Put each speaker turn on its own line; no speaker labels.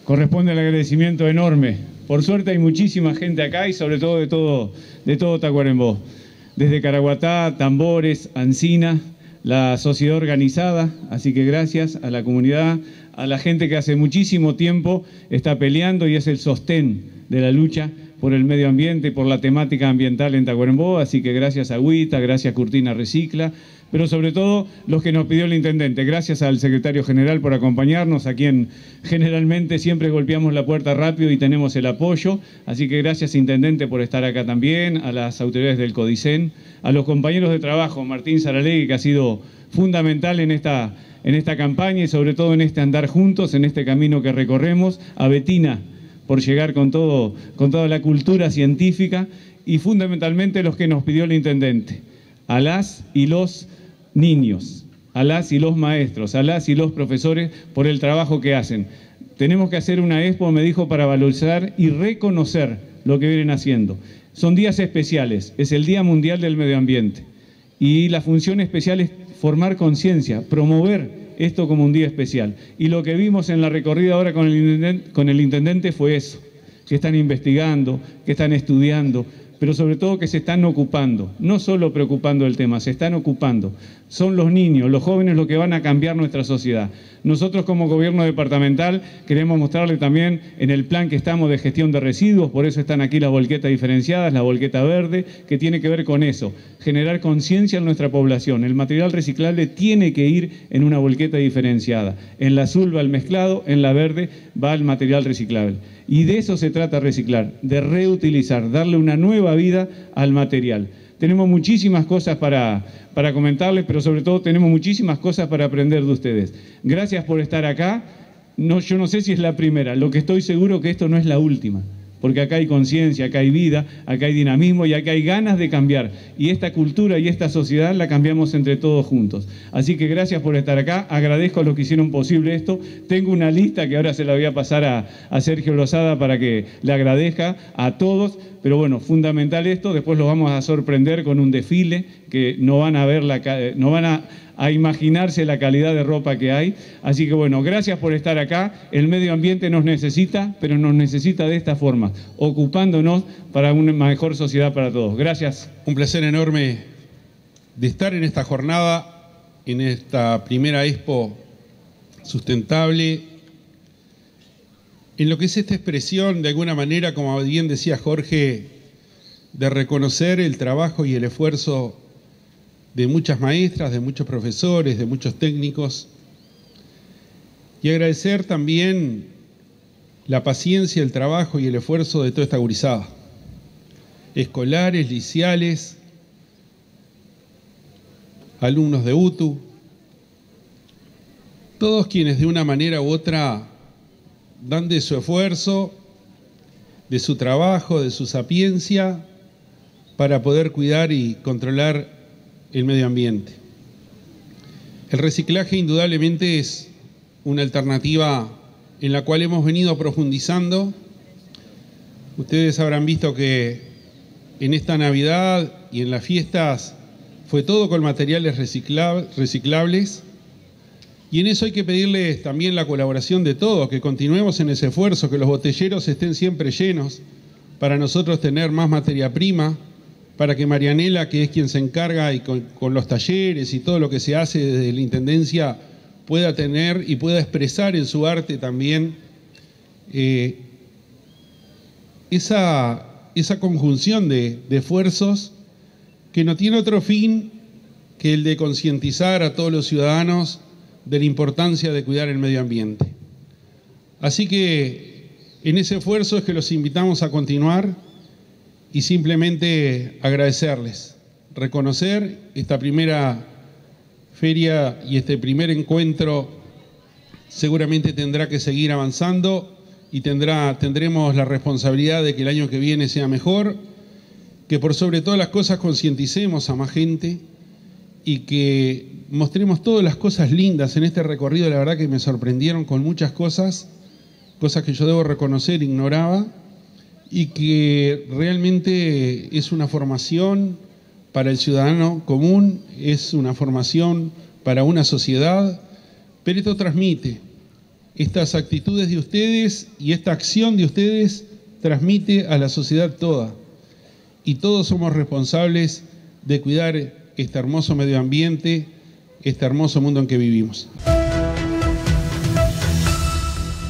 corresponde el agradecimiento enorme. Por suerte hay muchísima gente acá y sobre todo de todo Tacuarembó. Desde Caraguatá, Tambores, Ancina, la sociedad organizada, así que gracias a la comunidad, a la gente que hace muchísimo tiempo está peleando y es el sostén de la lucha por el medio ambiente, por la temática ambiental en Tacuarembó, así que gracias a Agüita, gracias Curtina Recicla, pero sobre todo los que nos pidió el intendente. Gracias al secretario general por acompañarnos, a quien generalmente siempre golpeamos la puerta rápido y tenemos el apoyo. Así que gracias, intendente, por estar acá también, a las autoridades del CODICEN, a los compañeros de trabajo, Martín Saralegui, que ha sido fundamental en esta campaña y sobre todo en este andar juntos, en este camino que recorremos, a Betina, por llegar con toda la cultura científica y fundamentalmente los que nos pidió el intendente, a las y los niños, a las y los maestros, a las y los profesores por el trabajo que hacen. Tenemos que hacer una expo, me dijo, para valorizar y reconocer lo que vienen haciendo. Son días especiales, es el Día Mundial del Medio Ambiente y la función especial es formar conciencia, promover esto como un día especial. Y lo que vimos en la recorrida ahora con el intendente fue eso, que están investigando, que están estudiando, pero sobre todo que se están ocupando, no solo preocupando del tema, se están ocupando. Son los niños, los jóvenes los que van a cambiar nuestra sociedad. Nosotros como gobierno departamental queremos mostrarle también en el plan que estamos de gestión de residuos, por eso están aquí las volquetas diferenciadas, la volqueta verde, que tiene que ver con eso, generar conciencia en nuestra población. El material reciclable tiene que ir en una volqueta diferenciada. En la azul va el mezclado, en la verde va el material reciclable. Y de eso se trata reciclar, de reutilizar, darle una nueva vida al material. Tenemos muchísimas cosas para comentarles, pero sobre todo tenemos muchísimas cosas para aprender de ustedes. Gracias por estar acá. Yo no sé si es la primera, lo que estoy seguro que esto no es la última, porque acá hay conciencia, acá hay vida, acá hay dinamismo y acá hay ganas de cambiar. Y esta cultura y esta sociedad la cambiamos entre todos juntos. Así que gracias por estar acá, agradezco a los que hicieron posible esto. Tengo una lista que ahora se la voy a pasar a Sergio Lozada para que le agradezca a todos. Pero bueno, fundamental esto, después los vamos a sorprender con un desfile que no van a ver no van a imaginarse la calidad de ropa que hay. Así que bueno, gracias por estar acá. El medio ambiente nos necesita, pero nos necesita de esta forma, ocupándonos para una mejor sociedad para todos. Gracias.
Un placer enorme de estar en esta jornada, en esta primera expo sustentable, en lo que es esta expresión, de alguna manera, como bien decía Jorge, de reconocer el trabajo y el esfuerzo de muchas maestras, de muchos profesores, de muchos técnicos, y agradecer también la paciencia, el trabajo y el esfuerzo de toda esta gurizada, escolares, liceales, alumnos de UTU, todos quienes de una manera u otra dan de su esfuerzo, de su trabajo, de su sapiencia, para poder cuidar y controlar el medio ambiente. El reciclaje indudablemente es una alternativa en la cual hemos venido profundizando. Ustedes habrán visto que en esta Navidad y en las fiestas fue todo con materiales reciclables. Y en eso hay que pedirles también la colaboración de todos, que continuemos en ese esfuerzo, que los botelleros estén siempre llenos para nosotros tener más materia prima, para que Marianela, que es quien se encarga y con los talleres y todo lo que se hace desde la Intendencia, pueda tener y pueda expresar en su arte también esa conjunción de esfuerzos que no tiene otro fin que el de concientizar a todos los ciudadanos de la importancia de cuidar el medio ambiente. Así que en ese esfuerzo es que los invitamos a continuar y simplemente agradecerles, reconocer esta primera feria y este primer encuentro seguramente tendrá que seguir avanzando y tendremos la responsabilidad de que el año que viene sea mejor, que por sobre todas las cosas concienticemos a más gente y que mostremos todas las cosas lindas en este recorrido. La verdad que me sorprendieron con muchas cosas que yo debo reconocer, ignoraba, y que realmente es una formación para el ciudadano común, es una formación para una sociedad, pero esto transmite estas actitudes de ustedes y esta acción de ustedes transmite a la sociedad toda. Y todos somos responsables de cuidar este hermoso medio ambiente, este hermoso mundo en que vivimos.